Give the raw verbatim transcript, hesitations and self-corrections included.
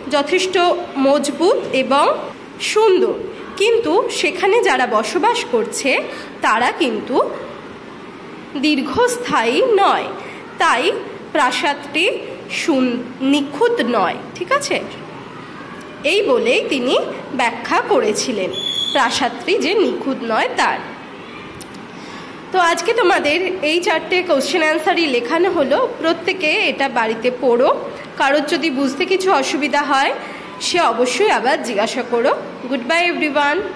যথেষ্ট মজবুত এবং সুন্দর, কিন্তু সেখানে যারা বসবাস করছে তারা কিন্তু দীর্ঘস্থায়ী নয়, তাই প্রাসাদটি নিখুঁত নয়। ঠিক আছে, এই বলেই তিনি ব্যাখ্যা করেছিলেন প্রাসাদটি যে নিখুঁত নয় তার। তো আজকে তোমাদের এই চারটে কোশ্চেন অ্যান্সারই লেখানো হলো, প্রত্যেকে এটা বাড়িতে পড়ো। কারোর যদি বুঝতে কিছু অসুবিধা হয় সে অবশ্যই আবার জিজ্ঞাসা করো। Good bye everyone.